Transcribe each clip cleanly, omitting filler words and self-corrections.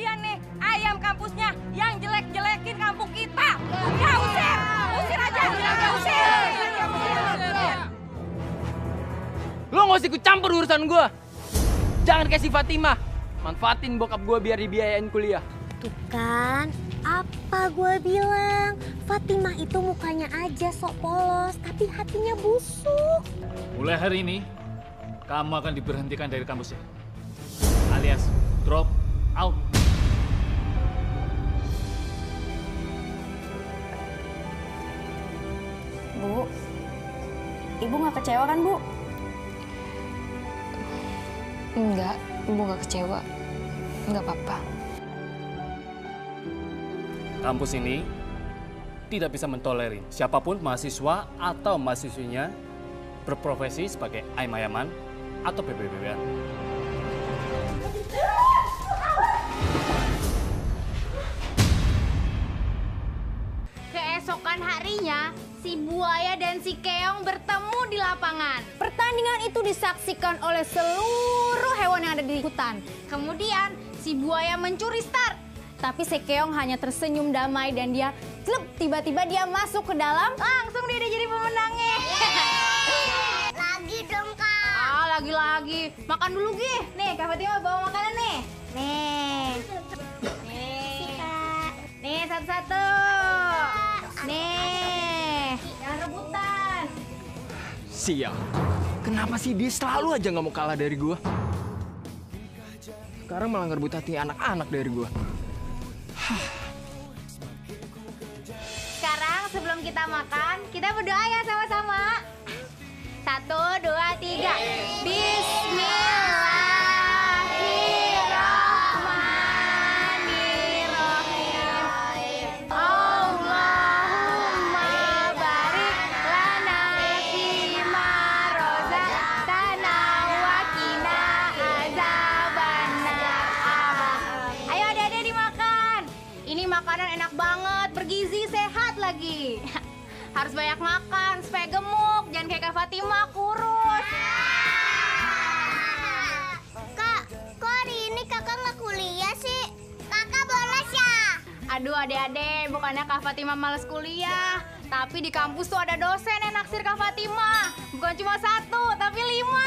kasihan nih ayam kampusnya yang jelek-jelekin kampung kita. Ya usir, usir aja, ya usir. Lo nggak usah ikut campur urusan gue. Jangan kasih Fatimah. Manfaatin bokap gue biar dibiayain kuliah. Tuh kan, apa gue bilang? Fatimah itu mukanya aja sok polos, tapi hatinya busuk. Mulai hari ini, kamu akan diberhentikan dari kampus ini. Alias drop out. Bu, Ibu nggak kecewa kan, Bu? Enggak, Ibu nggak kecewa. Enggak apa-apa. Kampus ini tidak bisa mentolerir siapapun mahasiswa atau mahasiswinya berprofesi sebagai ayam-ayaman atau bebek-bebekan. Keesokan harinya, si Buaya dan si Keong bertemu di lapangan. Pertandingan itu disaksikan oleh seluruh hewan yang ada di hutan. Kemudian, si Buaya mencuri start. Tapi si Keong hanya tersenyum damai dan dia klub tiba-tiba dia masuk ke dalam. Langsung dia jadi pemenangnya. Lagi dong, Kak. Ah, lagi-lagi. Makan dulu, Gi. Nih, Kak Fatima bawa makanan nih. Nih. Nih, satu-satu. Nih. Jangan rebutan. Sial. Kenapa sih dia selalu aja nggak mau kalah dari gue? Sekarang malah ngerebut hati anak-anak dari gue. Sekarang sebelum kita makan, kita berdoa ya sama-sama. 1, 2, 3. Bismillahirrahmanirrahim. Allahumma barik lana fima rozaqtana wa qina azabannar. Ayo adik-adik dimakan. Ini makanan enak banget, bergizi, sehat lagi. Harus banyak makan supaya gemuk, jangan kayak Kak Fatimah kurus. Kak, kok hari ini kakak nggak kuliah sih? Kakak bolos ya? Aduh adik-adik, bukannya Kak Fatimah males kuliah. Tapi di kampus tuh ada dosen yang naksir Kak Fatimah. Bukan cuma 1, tapi 5.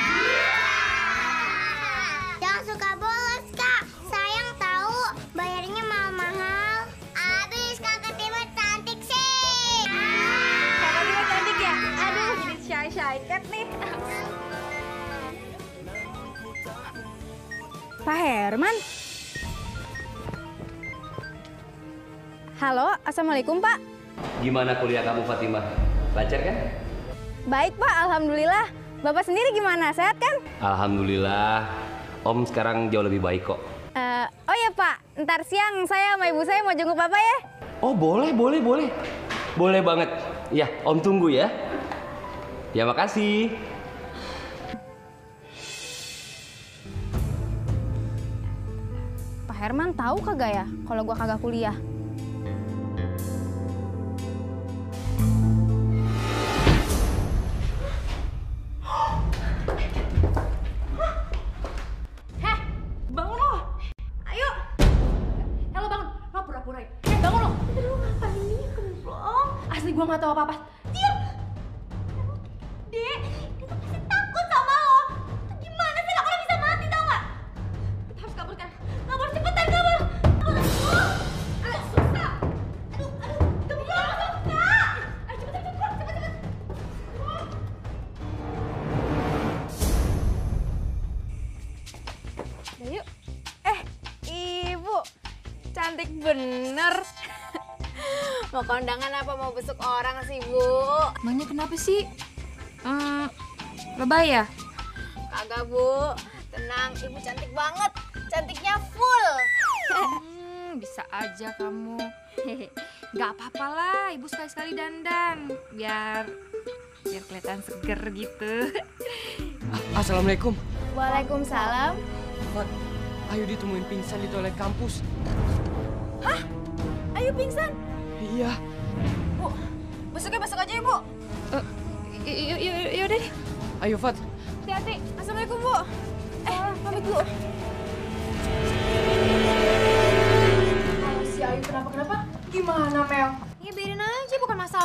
Jangan suka bolos, Kak. Sayang tahu, bayarnya mahal-mahal. Abis kakak Tima cantik sih. Kak Fatimah cantik ya? Aduh, jadi shy cat nih. Pak Herman? Halo, Assalamualaikum, Pak. Gimana kuliah kamu, Fatimah? Lancar kan? Baik, Pak. Alhamdulillah. Bapak sendiri gimana? Sehat kan? Alhamdulillah. Om sekarang jauh lebih baik kok. Oh ya, Pak. Ntar siang saya sama ibu saya mau jenguk Bapak ya. Oh, boleh. Boleh banget. Ya, Om tunggu ya. Ya, makasih. Pak Herman tahu kagak ya kalau gua kagak kuliah? Heh, bangun lo. Ayo. Halo bangun. Lo pura-pura ya. Bangun lo. Lu ngapain nih, kemplong? Asli gua nggak tahu apa-apa. Diam. Dek, kita pasti takut sama lo. Gimana sih lo kalau bisa mati tau nggak? Kita harus kabur kan? Kabur cepetan kabur. Aduh, susah. Aduh, gembrong susah. Ayo cepet. Udah yuk. Ibu. Cantik bener. Mau kondangan apa mau besuk orang sih, Bu? Emangnya kenapa sih? Lebay ya? Kagak, Bu. Tenang, Ibu cantik banget. Cantiknya full. Bisa aja kamu. Gak apa-apa lah, Ibu sekali-sekali dandan. Biar kelihatan seger gitu. Assalamualaikum. Waalaikumsalam. Fat, ayo ditemuin pingsan di toilet kampus. Hah? Ayo pingsan. Iya. Bu, besok aja ya, Bu. Yaudah deh. Ayo, Fat. Hati-hati. Assalamualaikum, Bu. Pamit, Bu.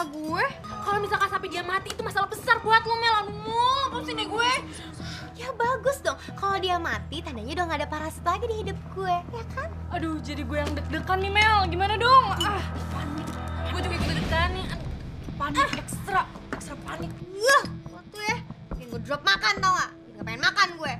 masalah gue? Kalau misalkan sampai dia mati itu masalah besar buat lo, Mel. Aduh, pusing deh gue. Ya bagus dong, kalau dia mati tandanya udah gak ada parasit lagi di hidup gue, ya kan? Aduh, jadi gue yang deg-degan nih, Mel. Gimana dong? Panik. Gue juga ikut deg-degan nih. Panik, ekstra panik. Lo tuh ya, bikin gue drop makan tau gak? Bikin gak pengen makan gue.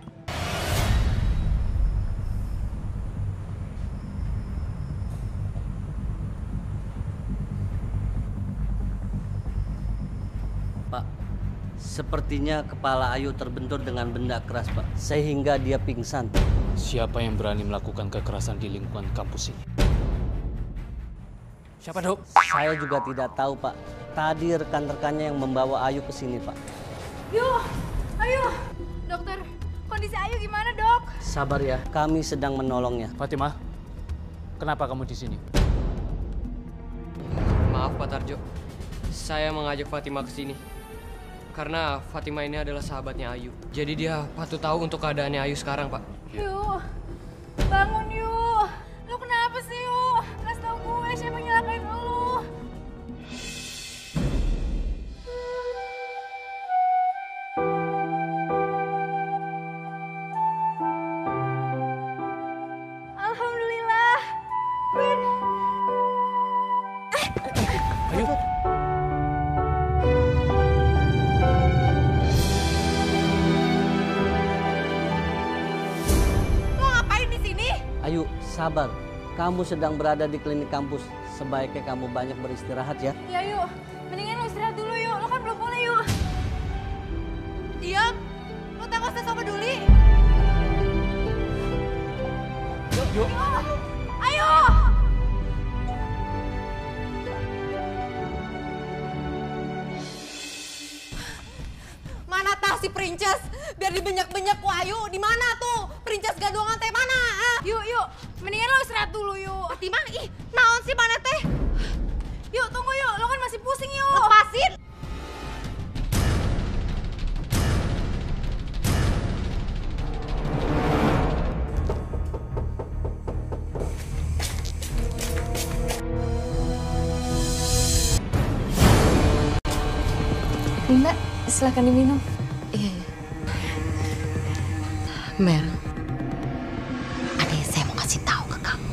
Pak, sepertinya kepala Ayu terbentur dengan benda keras, Pak, sehingga dia pingsan. Siapa yang berani melakukan kekerasan di lingkungan kampus ini? Siapa, Dok? Saya juga tidak tahu, Pak. Tadi rekan-rekannya yang membawa Ayu ke sini, Pak. Yuk, ayo. Dokter, kondisi Ayu gimana, Dok? Sabar ya, kami sedang menolongnya. Fatimah, kenapa kamu di sini? Maaf Pak Tarjo, saya mengajak Fatimah ke sini. Karena Fatimah ini adalah sahabatnya Ayu. Jadi dia patut tahu untuk keadaannya Ayu sekarang, Pak. Yuk, bangun yuk. Lu kenapa sih yuk? Kasih tau gue siapa yang nyelakain lu. Alhamdulillah. Queen. Ayo. Ayu, sabar. Kamu sedang berada di klinik kampus. Sebaiknya kamu banyak beristirahat ya. Ya yuk, mendingan lu istirahat dulu yuk. Lu kan belum boleh yuk. Diam, lo tak usah so peduli. Yuk. Ayo. Mana tas si Princess? Biar dibenyak-benyak ku Ayu. Di mana tuh? Princess gadongan teh mana? Yuk, mendingan lu istirahat dulu yuk. Fatimah, ih, naon sih mana teh? Yuk, tunggu yuk. Lu kan masih pusing yuk. Lepasin. Mbak, silakan diminum. Iya. Mel, ada yang saya mau kasih tahu ke kamu.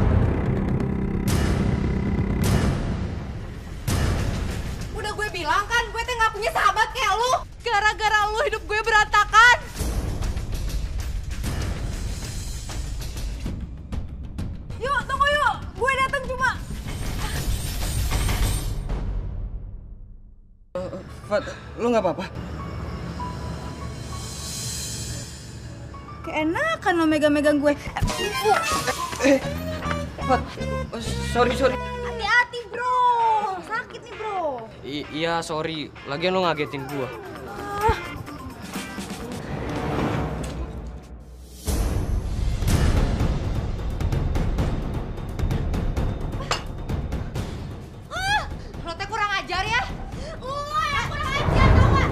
Udah gue bilang kan, gue teh gak punya sahabat kayak lu. Gara-gara lu hidup gue berantakan. Yuk, tunggu yuk. Gue datang cuma. Fat, lu nggak apa-apa? Keenakan lo megang-megang gue. Fat, sorry. Hati-hati bro. Sakit nih bro. Iya, sorry. Lagian lu ngagetin gua. Lo teh kurang ajar ya. Kurang ajar tau gak?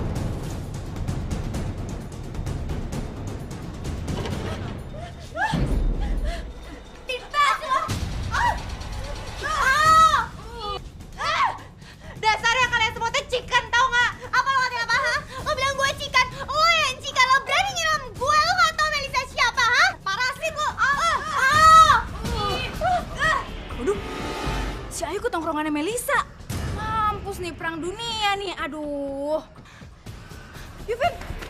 Dasarnya kalian semua teh cikan tau gak? Apa lo ngerti apa, ha? Lo bilang gue cikan, lo yang cikan, lo berani nyiram gue, lo gak tau Melisa siapa, ha? Parasit lo. Waduh, si Ayu ke tongkrongannya Melisa. Mampus nih, perang dunia nih, aduh. Yuvin.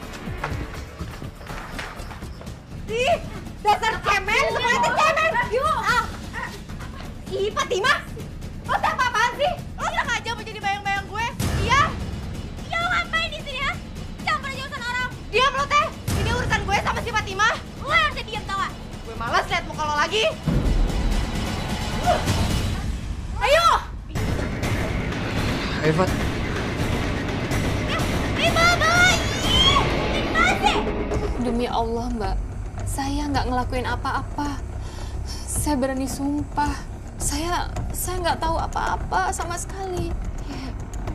Ih, dasar cemen, semuanya teh cemen. Yuk. Ih, Fatimah. Lo teh apa-apaan sih? Lo sengaja mau jadi bayang-bayang gue? Iya? Iya, lo ngapain di sini ya? Campur aja urusan orang. Diam lo teh. Ini urusan gue sama si Fatimah. Lo harusnya diam tau gak? Gue malas liat muka lo lagi. Ayo. Ayo, Fat. Demi Allah, Mbak. Saya nggak ngelakuin apa-apa. Saya berani sumpah. Saya nggak tahu apa-apa sama sekali. Ya.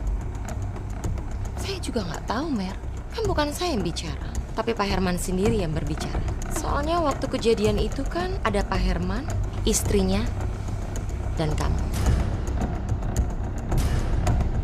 Saya juga nggak tahu, Mer. Kan bukan saya yang bicara, tapi Pak Herman sendiri yang berbicara. Soalnya waktu kejadian itu kan ada Pak Herman, istrinya, dan kamu.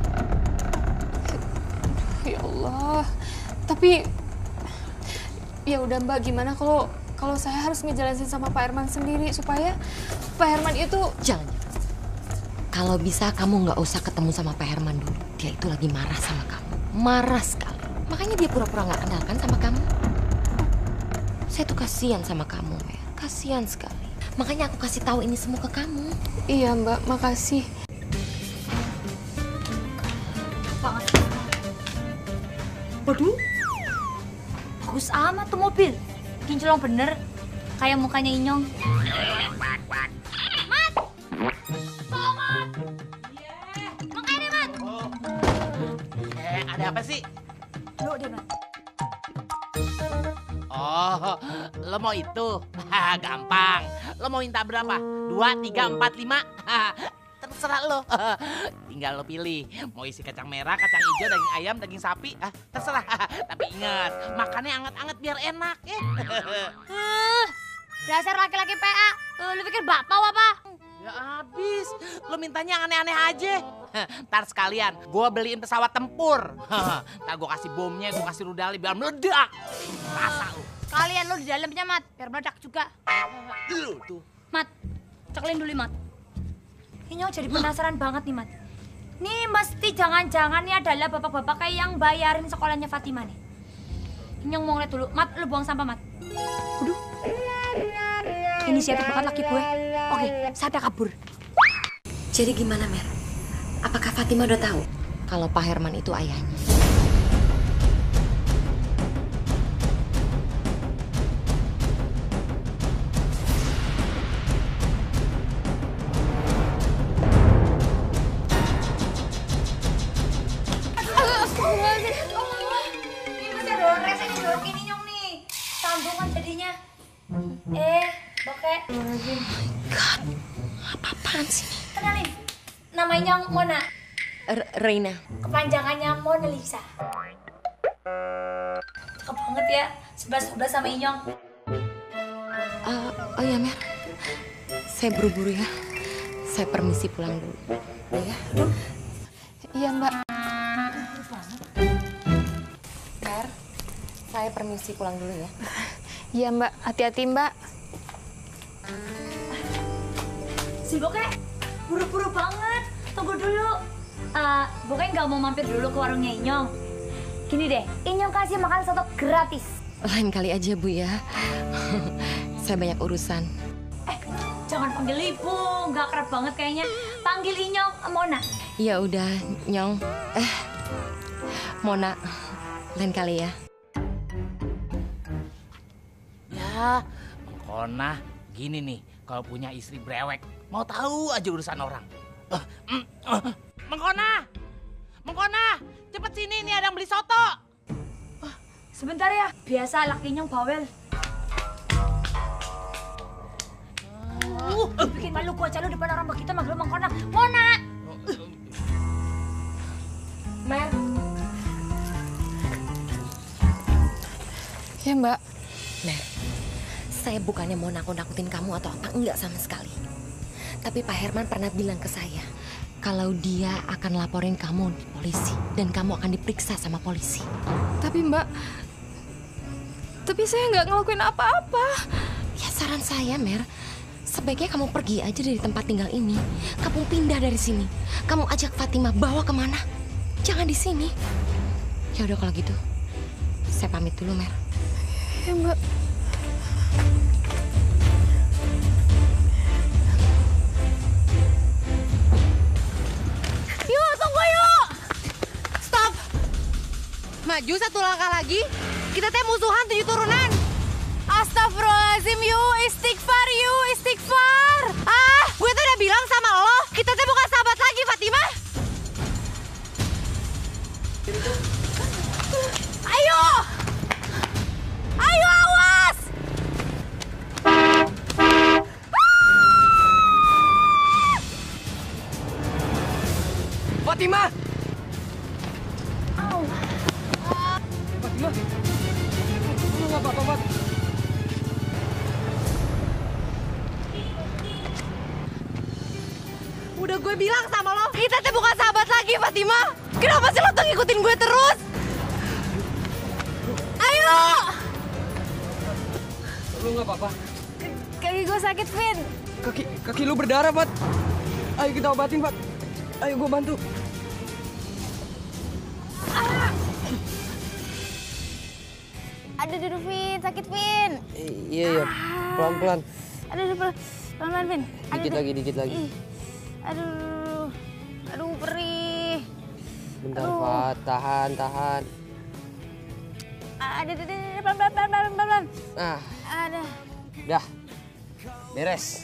Tapi ya udah Mbak, gimana kalau saya harus ngejelasin sama Pak Herman sendiri supaya Pak Herman itu Jangan. Kalau bisa kamu nggak usah ketemu sama Pak Herman dulu. Dia itu lagi marah sama kamu. Marah sekali. Makanya dia pura-pura nggak kenal kan sama kamu. Saya tuh kasihan sama kamu, Mer. Kasihan sekali. Makanya aku kasih tahu ini semua ke kamu. Iya Mbak, makasih. Waduh, bagus amat tuh mobil. Kinclong bener, kayak mukanya Inyong. Mat! Oh, Mat! Makanya deh, Mat! Ada apa sih? Duduk deh, Mat. Oh, lo mau itu? Gampang. Lo mau minta berapa? 2, 3, 4, 5? Terserah lo. Tinggal lo pilih. Mau isi kacang merah, kacang hijau, daging ayam, daging sapi. Terserah. Tapi ingat, makannya anget-anget biar enak ya. Dasar laki-laki PA. Lu pikir bakpao apa? Ya abis. Lo mintanya yang aneh-aneh aja. Ntar sekalian, gue beliin pesawat tempur. Ntar gue kasih bomnya, gue kasih rudalnya biar meledak. Rasa lo. Kalian lo di dalamnya, Mat. Biar meledak juga. Lu tuh. Mat, cekelin dulu, Mat. Inyong jadi penasaran banget nih, Mat. Nih mesti jangan-jangan nih adalah bapak-bapak kayak yang bayarin sekolahnya Fatima nih. Inyong mau ngeliat dulu. Mat, lu buang sampah, Mat. Waduh. Inisiatif banget laki gue. Oke, saatnya kabur. Jadi gimana, Mer? Apakah Fatima udah tahu kalau Pak Herman itu ayahnya? Ini masih ada ores yang jorokin Inyong nih. Sambungan jadinya. Bokeh. Oh my God, apa-apaan sih? Kenalin, namanya Mona. Reina. Kepanjangannya Mona Lisa. Cakep banget ya, 11-12 sama Inyong. Oh ya, Mer. Saya buru-buru ya. Saya permisi pulang dulu. Ya. Iya Mbak. Mer, saya permisi pulang dulu ya. Iya Mbak, hati-hati Mbak. Si Bokeh, buru-buru banget. Tunggu dulu. Bokeh nggak mau mampir dulu ke warungnya Inyong. Gini deh, Inyong kasih makan soto gratis. Lain kali aja, Bu ya. Saya banyak urusan. Jangan panggil Ibu, nggak kerap banget kayaknya. Panggil Inyong Mona. Ya udah, Nyong. Mona, lain kali ya. Ya, Mengkona, gini nih, kalau punya istri brewek, mau tahu aja urusan orang. Mengkona, cepet sini nih ada yang beli soto. Sebentar ya, biasa lakinya bawel. Bikin malu gua aja lu depan orang begitu manggil Mengkona. Mona! Mer. Ya Mbak. Mer, saya bukannya mau nakut-nakutin kamu atau apa, enggak sama sekali. Tapi Pak Herman pernah bilang ke saya, kalau dia akan laporin kamu di polisi dan kamu akan diperiksa sama polisi. Tapi Mbak, tapi saya nggak ngelakuin apa-apa. Ya saran saya, Mer, sebaiknya kamu pergi aja dari tempat tinggal ini. Kamu pindah dari sini. Kamu ajak Fatima bawa kemana? Jangan di sini. Ya udah kalau gitu, saya pamit dulu, Mer. Ya Mbak. Yuk, tunggu yuk. Stop. Maju satu langkah lagi. Kita teh musuhan 7 turunan. Astagfirullahaladzim, istighfar, istighfar. Gue tuh udah bilang sama lo, kita tuh bukan sahabat lagi, Fatima. Ayo! Ayo, awas! Fatima! Fatima? Lu nggak apa-apa, Fat? Udah gue bilang sama lo, kita tuh bukan sahabat lagi, Fatima. Kenapa sih lo tuh ngikutin gue terus? Yuk! Lu nggak apa-apa? Kaki gue sakit, Vin. Kaki lu berdarah, Fat. Ayo kita obatin, Fat. Ayo gue bantu. Aduh, Vin. Sakit, Vin. Iya. Pelan-pelan. Aduh, pelan-pelan, Vin. Dikit lagi. Ih. Aduh, perih. Bentar, Fat. Tahan. Aduh, pelan-pelan. Ada. Dah. Beres.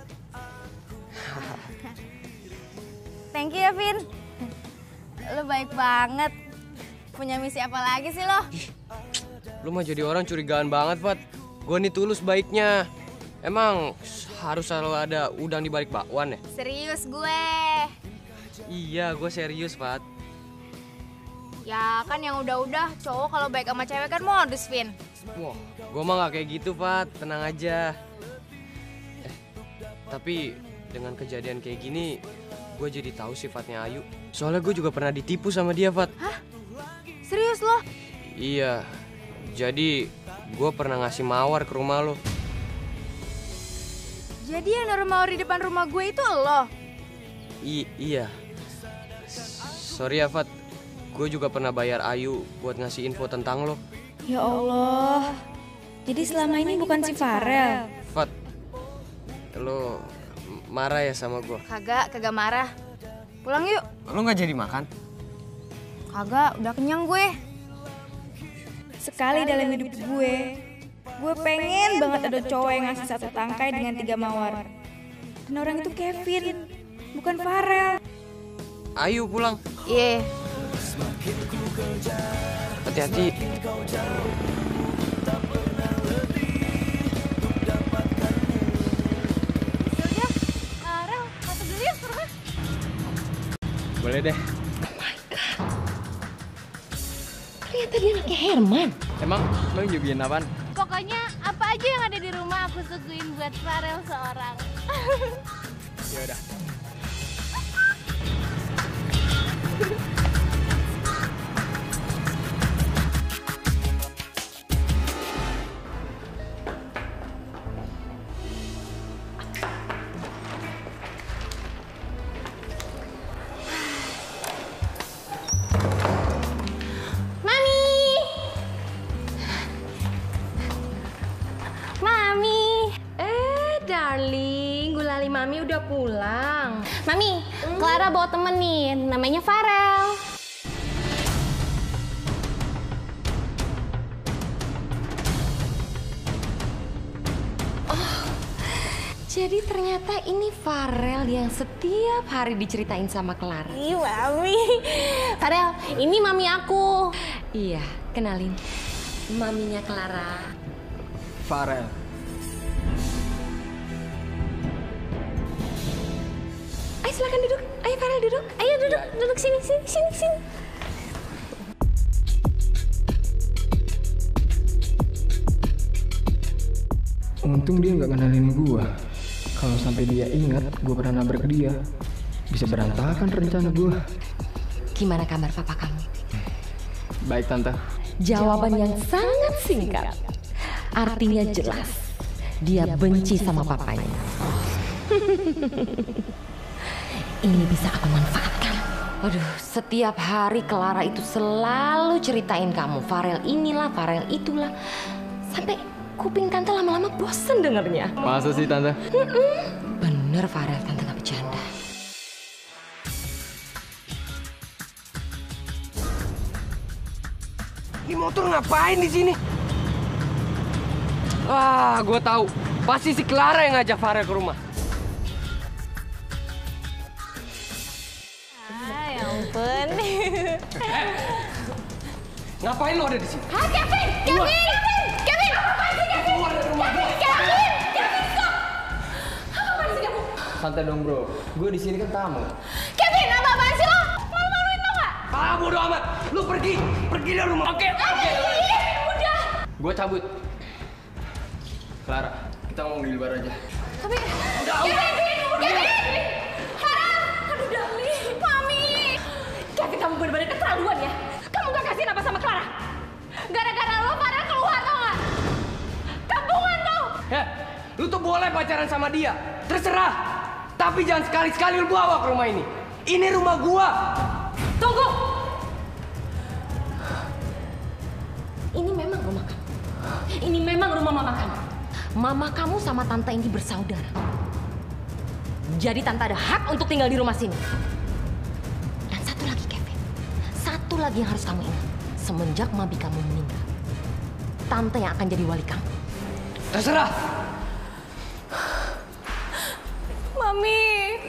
Thank you ya, Vin. Lo baik banget. Punya misi apa lagi sih lo? Lu mah jadi orang curigaan banget, Fat. Gue nih tulus baiknya. Emang harus selalu ada udang di balik bakwan ya? Serius gue. Iya, gue serius, Fat. Ya kan yang udah-udah cowok kalau baik sama cewek kan modus, Vin. Wah, gue mah gak kayak gitu, Fat. Tenang aja. Tapi dengan kejadian kayak gini, gue jadi tahu sifatnya Ayu. Soalnya gue juga pernah ditipu sama dia, Fat. Hah? Serius lo? Iya. Jadi gue pernah ngasih mawar ke rumah lo. Jadi yang naruh mawar di depan rumah gue itu lo? Iya. Sorry ya, Fat. Gue juga pernah bayar Ayu buat ngasih info tentang lo. Ya Allah. Jadi selama ini bukan si Farel. Fat, lo marah ya sama gue? Kagak marah. Pulang yuk. Lo gak jadi makan? Kagak, udah kenyang gue. Sekali dalam hidup gue pengen banget ada cowok yang ngasih 1 tangkai dengan 3 mawar. Dan orang itu Kevin, bukan Farel. Ayu pulang. Iya. Hati-hati. Farel, masuk dulu ya ke rumah. Boleh deh. Oh my God. Ternyata dia anaknya Herman. Emang lo nyobain apaan? Pokoknya apa aja yang ada di rumah aku suguhin buat Farel seorang. Ya udah. Darling, gulali Mami udah pulang. Mami, Clara bawa temen nih, namanya Farel. Oh, jadi ternyata ini Farel yang setiap hari diceritain sama Clara. Ih, Mami. Farel, ini Mami aku. Iya, kenalin. Maminya Clara. Farel. Ayo silakan duduk. Ayo Farel duduk. Ayo duduk sini. Untung dia nggak kenalin gua. Kalau sampai dia ingat gua pernah nabrak dia, bisa berantakan rencana gua. Gimana kabar papa kamu? Baik Tante. Jawaban yang sangat singkat. Artinya jelas. Dia benci sama papanya. Ini bisa aku manfaatkan. Waduh, setiap hari Clara itu selalu ceritain kamu. Farel inilah, Farel itulah. Sampai kuping Tante lama-lama bosen dengernya. Masa sih Tante? Bener Farel, Tante gak bercanda. Ini motor ngapain di sini? Wah, gue tahu. Pasti si Clara yang ngajak Farel ke rumah. Ya ampun. Ngapain lo ada di sini? Hah, Kevin! Apaan sih, Kevin? Keluar dari rumah gue. Kevin, stop! Apaan sih kamu? Santai dong bro, gue di sini kan tamu. Kevin, apaan sih lo? Malu-maluin tau gak? Ah, bodo amat. Lu pergi dari rumah. Oke. Udah. Gue cabut. Clara, kita ngomong di luar aja. Tapi, Kevin! Aduh, darling. Mami! Kevin, kamu bener-bener keterlaluan ya. Kamu gak kasihin apa sama Clara? Gara-gara lo, Farel sama dia, terserah. Tapi jangan sekali-sekali lu bawa ke rumah ini. Ini rumah gua. Tunggu! Ini memang rumah kamu. Ini memang rumah mama kamu. Mama kamu sama tante ini bersaudara. Jadi tante ada hak untuk tinggal di rumah sini. Dan satu lagi, Kevin. Satu lagi yang harus kamu ingat. Semenjak Mabi kamu meninggal, tante yang akan jadi wali kamu. Terserah. Mami.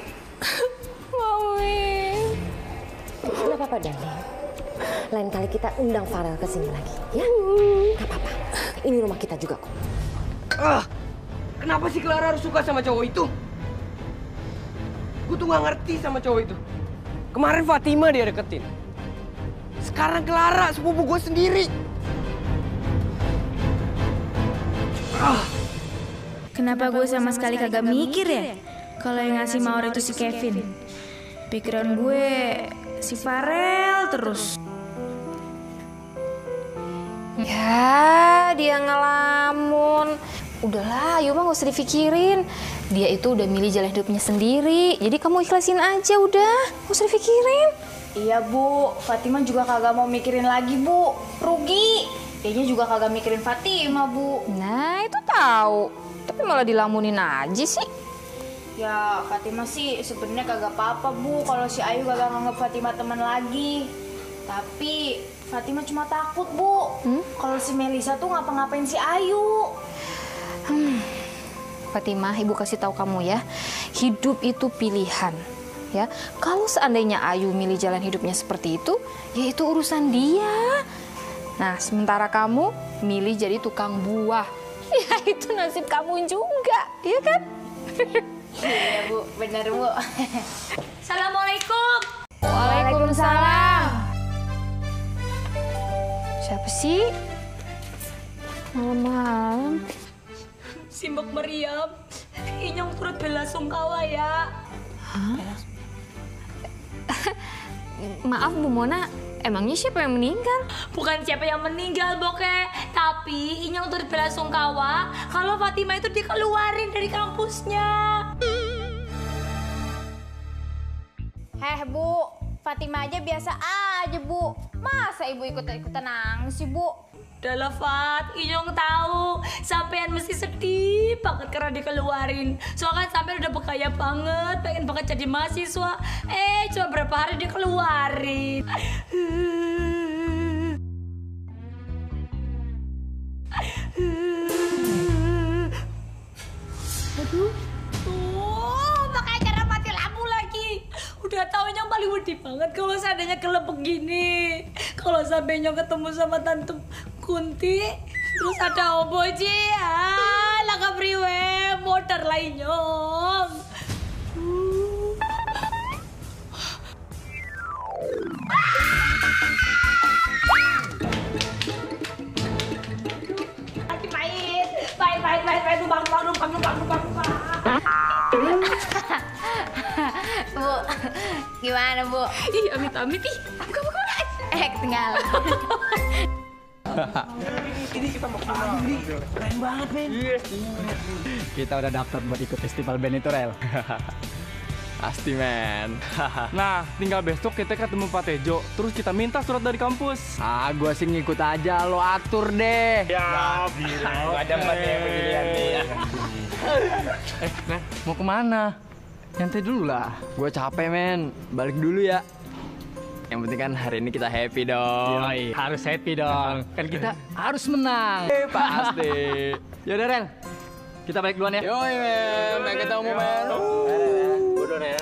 Mami. Nggak apa-apa, darling. Lain kali kita undang Farel ke sini lagi, ya? Nggak apa-apa. Ini rumah kita juga kok. Kenapa sih Clara harus suka sama cowok itu? Gue tuh nggak ngerti sama cowok itu. Kemarin Fatima dia deketin. Sekarang Clara, sepupu gue sendiri. Kenapa gue sama sekali kagak mikir ya? Kalau yang ngasih mawar itu si Kevin. Pikiran gue si Farel terus. Ya, dia ngelamun. Udahlah, Ayu mah gak usah dipikirin. Dia itu udah milih jalan hidupnya sendiri. Jadi kamu ikhlasin aja udah, gak usah dipikirin. Iya Bu, Fatima juga kagak mau mikirin lagi Bu. Rugi. Dianya juga kagak mikirin Fatima Bu. Nah, itu tahu. Tapi malah dilamunin aja sih. Ya, Fatima sih sebenarnya kagak apa-apa Bu kalau si Ayu kagak nganggap Fatima teman lagi. Tapi Fatima cuma takut Bu. Kalau si Melisa tuh ngapa-ngapain si Ayu. Fatima, Ibu kasih tahu kamu ya. Hidup itu pilihan. Ya, kalau seandainya Ayu milih jalan hidupnya seperti itu, ya itu urusan dia. Nah, sementara kamu milih jadi tukang buah. Ya, itu nasib kamu juga, iya kan? Iya Bu, benar Bu. Assalamualaikum. Waalaikumsalam. Siapa sih? Malam-malam. Si Mbak Meriam, Inyong turut bela sungkawa ya. Hah? Maaf Bu Mona, emangnya siapa yang meninggal? Bukan siapa yang meninggal, Boke. Tapi Inyong turut bela sungkawa kalau Fatima itu dikeluarin dari kampusnya. Bu, Fatima aja biasa aja Bu. Masa Ibu ikut-ikutan nangis sih Bu? Udah lah Fat, Inyong tahu sampean mesti sedih banget karena dikeluarin. Soalnya kan sampean udah berkaya banget, pengen banget jadi mahasiswa. Cuma berapa hari dikeluarin. Aduh, pakai cara mati lampu lagi. Udah tahu Inyong paling wedi banget kalau seandainya gelap begini. Kalau sampai Inyong ketemu sama Tante Kunti, terus ada Obo Ji, laka priwe, motor lah Inyong. Pahit, tumpang. Bu, gimana Bu? Ih, amit-amit ih. Kamu Ketinggalan. Ini kita mau kemana? Keren banget, men. Kita udah daftar buat ikut festival band itu, Rel. Pasti, men. Nah, tinggal besok kita ketemu Pak Tejo, terus kita minta surat dari kampus. Gua sih ngikut aja, lo atur deh. Ya, bilang. Ada yang beginian nih. Ren, mau kemana? Nyantai dulu lah. Gue capek, men. Balik dulu ya. Yang penting kan hari ini kita happy dong. Yoi, harus happy dong. Kan kita harus menang. Pasti. Yaudah, Rel. Kita balik duluan ya. Yoi, men. Sampai ketemu, men. Bodoh ya.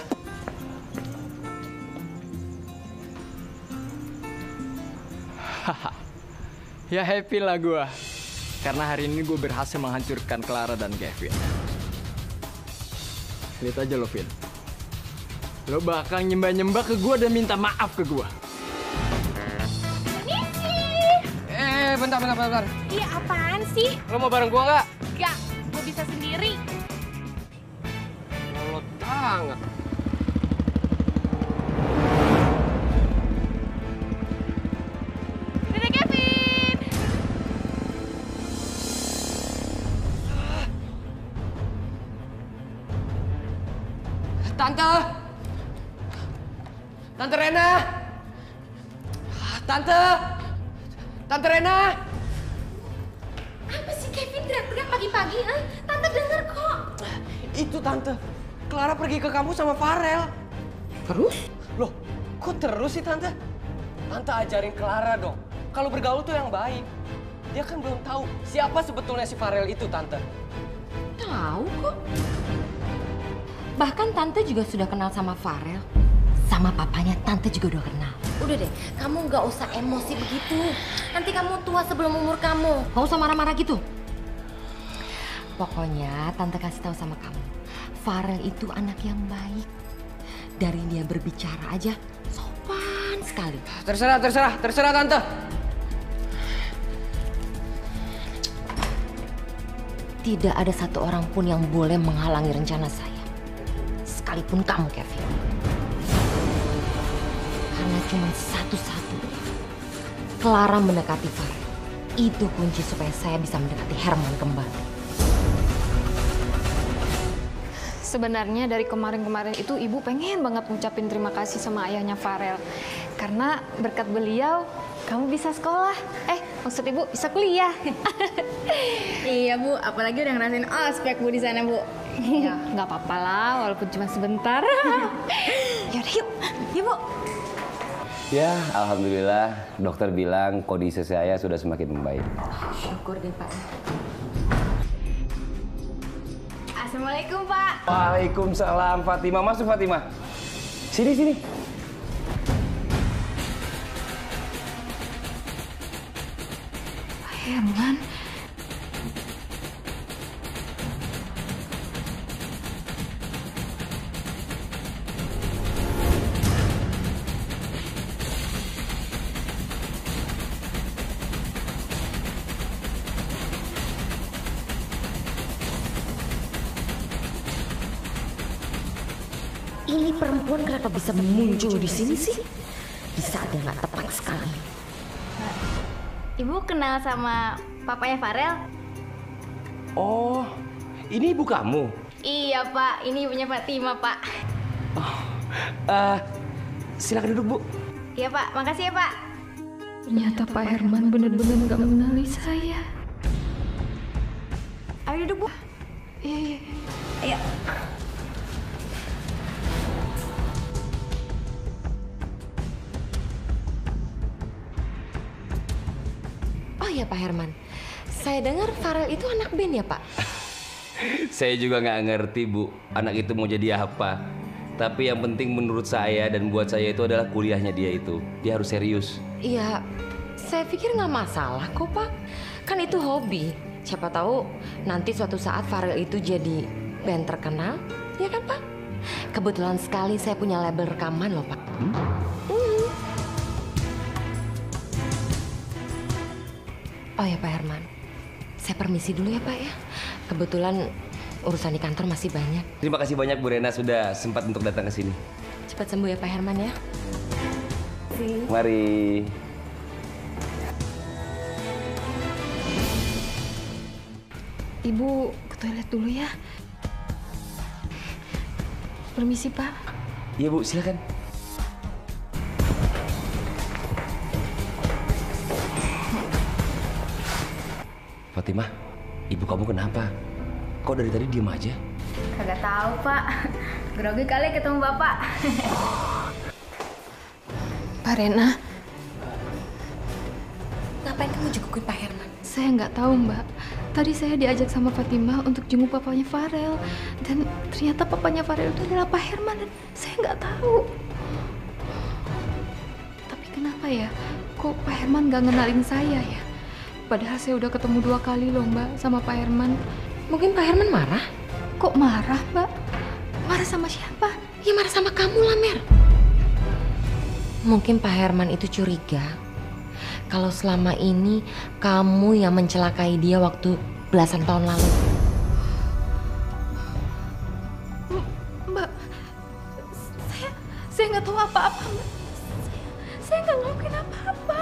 Ya happy lah gue. Karena hari ini gue berhasil menghancurkan Clara dan Kevin. Lihat aja lo, Vin. Lo bakal nyembah-nyembah ke gue dan minta maaf ke gue. Bentar. Iya, apaan sih? Lo mau bareng gue nggak? Gak, gue bisa sendiri. Lo tangan. Dadah, Kevin. Tante! Tante Rena! Tante! Tante Rena! Apa sih Kevin teriak-teriak pagi-pagi? Tante denger kok. Itu Tante, Clara pergi ke kampus sama Farel. Terus? Loh, kok terus sih Tante? Tante ajarin Clara dong, kalau bergaul tuh yang baik. Dia kan belum tahu siapa sebetulnya si Farel itu, Tante. Tahu kok. Bahkan Tante juga sudah kenal sama Farel. Sama papanya Tante juga udah kenal. Udah deh, kamu nggak usah emosi begitu. Nanti kamu tua sebelum umur kamu. Nggak usah marah-marah gitu. Pokoknya Tante kasih tahu sama kamu, Farel itu anak yang baik. Dari dia berbicara aja sopan sekali. Terserah Tante. Tidak ada satu orang pun yang boleh menghalangi rencana saya. Sekalipun kamu, Kevin. Karena cuma satu-satunya Clara mendekati Farel. Itu kunci supaya saya bisa mendekati Herman kembali. Sebenarnya dari kemarin-kemarin itu Ibu pengen banget ngucapin terima kasih sama ayahnya Farel. Karena berkat beliau, kamu bisa sekolah. Maksud Ibu bisa kuliah. Iya Bu, apalagi udah ngerasain ospek Bu di sana Bu. Ya, nggak apa-apa lah, walaupun cuma sebentar. Yaudah yuk, Bu. Ya, alhamdulillah dokter bilang kondisi saya sudah semakin membaik. Syukur deh Pak. Assalamualaikum Pak. Waalaikumsalam Fatimah. Masuk Fatimah. Sini. Herman. Ini perempuan kenapa bisa muncul di sini sih? Di saat yang nggak tepat sekali. Ibu kenal sama papanya Farel? Oh, ini ibu kamu? Iya Pak, ini ibunya Fatima Pak. Silakan duduk Bu. Iya Pak, makasih ya Pak. Ternyata Pak Herman benar-benar nggak mengenali saya. Ayo duduk Bu. Iya. Ayo. Oh ya Pak Herman, saya dengar Farel itu anak band ya Pak? Saya juga nggak ngerti Bu, anak itu mau jadi apa. Tapi yang penting menurut saya dan buat saya itu adalah kuliahnya dia itu. Dia harus serius. Iya, saya pikir nggak masalah kok Pak. Kan itu hobi. Siapa tahu nanti suatu saat Farel itu jadi band terkenal, ya kan Pak? Kebetulan sekali saya punya label rekaman loh Pak. Oh ya Pak Herman, saya permisi dulu ya Pak ya. Kebetulan urusan di kantor masih banyak. Terima kasih banyak Bu Rena sudah sempat untuk datang ke sini. Cepat sembuh ya Pak Herman ya. Mari. Ibu ke toilet dulu ya. Permisi Pak. Iya Bu, silakan. Fatimah, ibu kamu kenapa? Kok dari tadi diem aja? Kagak tahu Pak. Grogi kali ketemu Bapak. Pak Rena. Ngapain kamu jenggukin Pak Herman? Saya nggak tahu Mbak. Tadi saya diajak sama Fatimah untuk jenguk papanya Farel. Dan ternyata papanya Farel itu adalah Pak Herman. Dan saya nggak tahu. Tapi kenapa ya? Kok Pak Herman nggak ngenalin saya ya? Padahal saya udah ketemu 2 kali loh Mbak sama Pak Herman. Mungkin Pak Herman marah? Kok marah Mbak? Marah sama siapa? Ya marah sama kamu lah Mer. Mungkin Pak Herman itu curiga kalau selama ini kamu yang mencelakai dia waktu belasan tahun lalu. Mbak, saya nggak tahu apa-apa Mbak. Saya nggak ngelakuin apa-apa.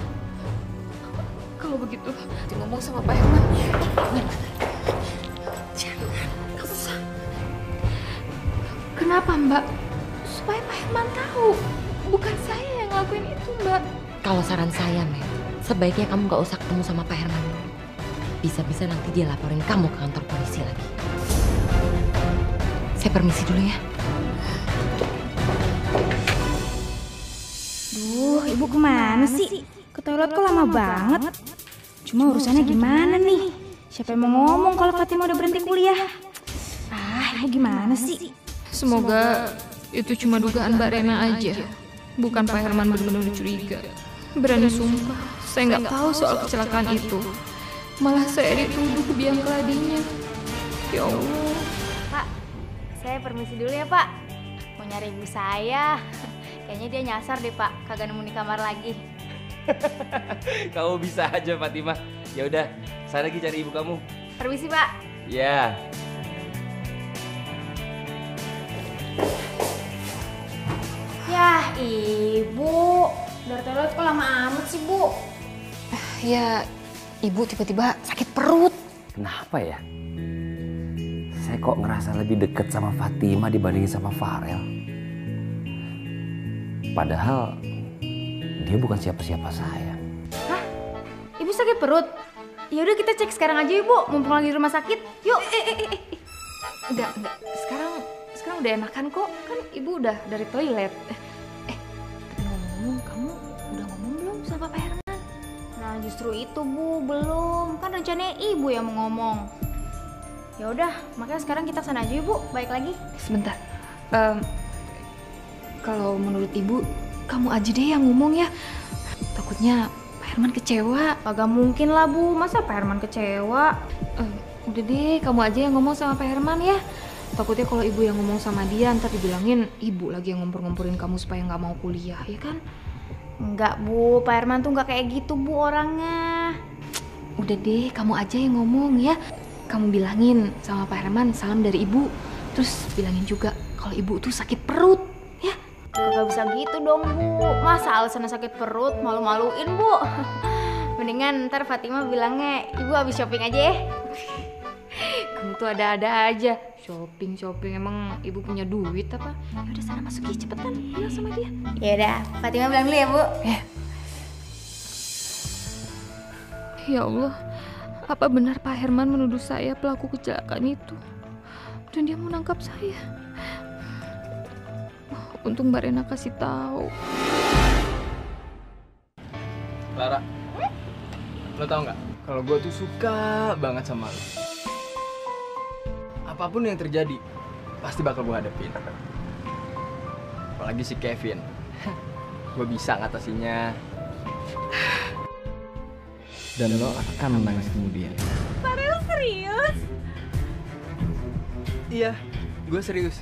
Kalau begitu, ngomong sama Pak Herman. Jangan, nggak usah. Kenapa Kenapa, Mbak? Supaya Pak Herman tahu. Bukan saya yang ngelakuin itu, Mbak. Kalau saran saya, Mel, sebaiknya kamu gak usah ketemu sama Pak Herman dulu. Bisa-bisa nanti dia laporin kamu ke kantor polisi lagi. Saya permisi dulu ya. Duh, ibu kemana sih? Ke toilet kok lama banget? Cuma urusannya gimana nih? Siapa yang mau ngomong kalau Fatima udah berhenti kuliah? Ibu gimana sih? Semoga itu cuma dugaan Mbak Rena aja. Bukan Pak Herman benar-benar curiga. Berani sumpah, saya nggak tahu soal kecelakaan itu. Malah saya dituduh biang keladinya. Ya Allah. Pak, saya permisi dulu ya Pak. Mau nyari ibu saya. Kayaknya dia nyasar deh Pak, kagak nemu di kamar lagi. Kamu bisa aja Fatimah. Ya udah, saya lagi cari ibu kamu. Permisi Pak. Ya. Yah, ibu. Dari toilet kok lama amat sih, Bu? Ya, ibu tiba-tiba sakit perut. Kenapa ya? Saya kok ngerasa lebih deket sama Fatimah dibandingin sama Farel. Padahal dia bukan siapa-siapa saya. Hah? Ibu sakit perut? Ya udah kita cek sekarang aja Ibu, mumpung lagi di rumah sakit. Yuk. Enggak. Sekarang udah enakan kok. Kan ibu udah dari toilet. Tapi ngomong-ngomong, kamu udah ngomong belum sama Pak Herman? Nah justru itu Bu, belum. Kan rencananya ibu yang mau ngomong. Ya udah, makanya sekarang kita sana aja Bu, balik lagi. Sebentar. Kalau menurut ibu, kamu aja deh yang ngomong ya. Takutnya Pak Herman kecewa. Kagak mungkin lah Bu, masa Pak Herman kecewa? Udah deh, kamu aja yang ngomong sama Pak Herman ya. Takutnya kalau ibu yang ngomong sama dia, ntar dibilangin ibu lagi yang ngompor-ngomporin kamu supaya nggak mau kuliah, ya kan? Enggak Bu, Pak Herman tuh nggak kayak gitu Bu orangnya. Udah deh, kamu aja yang ngomong ya. Kamu bilangin sama Pak Herman salam dari ibu. Terus bilangin juga kalau ibu tuh sakit perut, ya? Kagak bisa gitu dong Bu. Masa alasannya sakit perut, malu-maluin Bu. Mendingan ntar Fatimah bilangnya ibu habis shopping aja ya. Kamu tuh ada-ada aja. Shopping, emang ibu punya duit apa? Ya udah sana masuk ya, cepetan bilang sama dia. Ya udah, Fatimah bilang dulu ya Bu. Ya Allah, apa benar Pak Herman menuduh saya pelaku kecelakaan itu? Dan dia mau nangkap saya. Untung Mbak Rena kasih tahu. Clara, lo tau nggak? Kalau gue tuh suka banget sama lo. Apapun yang terjadi, pasti bakal gue hadapin. Apalagi si Kevin. Gue bisa ngatasinnya. Dan lo akan menangis kemudian. Farel serius? Iya, gue serius.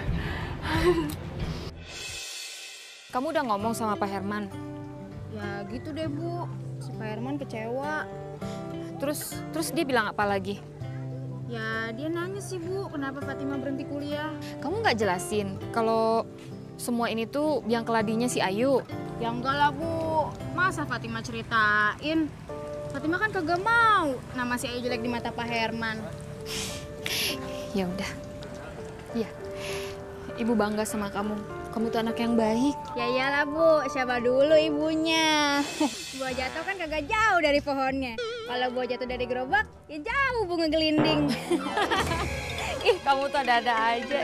Kamu udah ngomong sama Pak Herman? Ya gitu deh Bu, si Pak Herman kecewa. Terus dia bilang apa lagi? Ya dia nanya sih Bu, kenapa Fatimah berhenti kuliah. Kamu nggak jelasin kalau semua ini tuh biang keladinya si Ayu? Ya enggak lah Bu, masa Fatimah ceritain? Fatimah kan kagak mau nama si Ayu jelek di mata Pak Herman. Ya udah, iya, ibu bangga sama kamu. Kamu tuh anak yang baik. Ya iyalah Bu, siapa dulu ibunya? Buah jatuh kan kagak jauh dari pohonnya. Kalau buah jatuh dari gerobak, ya jauh bunga gelinding. Ih, kamu tuh ada-ada aja.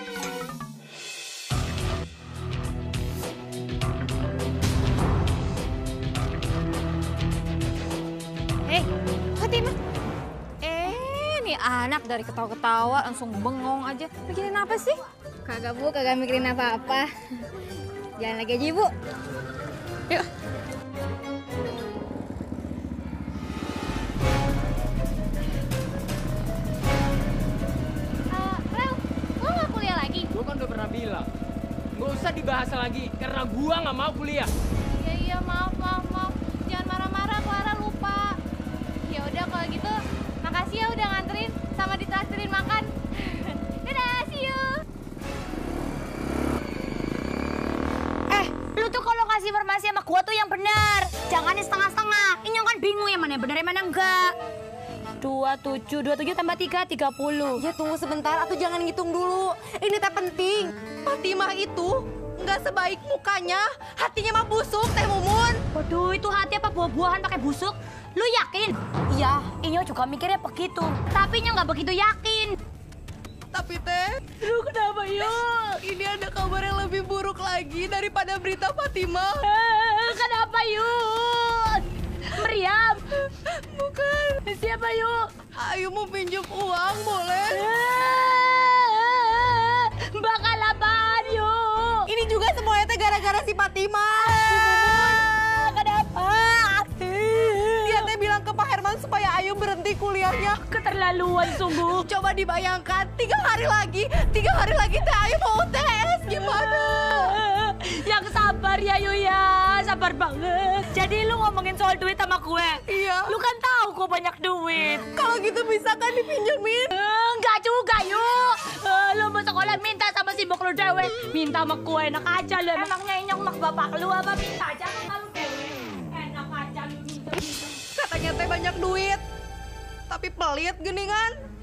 Hei, Fatimah. Nih anak dari ketawa-ketawa langsung bengong aja. Mikirin apa sih? Kagak Bu, kagak mikirin apa-apa. Jalan lagi aja Bu. Yuk. Rel, lo gak kuliah lagi? Gue kan udah pernah bilang, nggak usah dibahas lagi karena gua nggak mau kuliah. Iya, maaf. Jangan marah-marah, Clara lupa. Ya udah kalau gitu, makasih ya udah nganterin sama ditraktirin makan. Dadah, see you. Lu tuh kalau kasih informasi sama gua tuh yang benar. Jangan setengah-setengah. Ini kan bingung yang mana benar yang mana enggak. 27 tambah 3, 30. Ya tunggu sebentar, atau jangan ngitung dulu. Ini teh penting. Fatimah itu nggak sebaik mukanya, hatinya mah busuk, Teh Mumun. Waduh, itu hati apa buah-buahan pakai busuk? Lu yakin? Iya. Inyo juga mikirnya begitu. Tapi Inyo nggak begitu yakin. Tapi Teh, lu kenapa yuk? Ini ada kabar yang lebih buruk lagi daripada berita Fatimah. Kenapa yuk? Meriam? Bukan. Siapa yuk? Ayu mau pinjam uang, boleh? Bakal apaan yuk? Ini juga semuanya teh gara-gara si Fatimah. Kenapa? Dia teh bilang ke Pak Herman supaya Ayu berhenti kuliahnya. Keterlaluan sungguh. Coba dibayangkan, 3 hari lagi teh Ayu mau UTS. Gimana? Yang sabar ya Yu ya, sabar banget. Jadi lu ngomongin soal duit sama gue? Iya. Lu kan tahu gue banyak duit. Kalau gitu bisa kan dipinjemin? Enggak juga Yu. Lu mau sekolah minta sama si bok lu dewe. Minta sama gue enak aja lu. Emangnya inyong mak bapak lu apa minta aja sama lu dewe. Enak aja lu minta. Katanya teh banyak duit, tapi pelit geningan.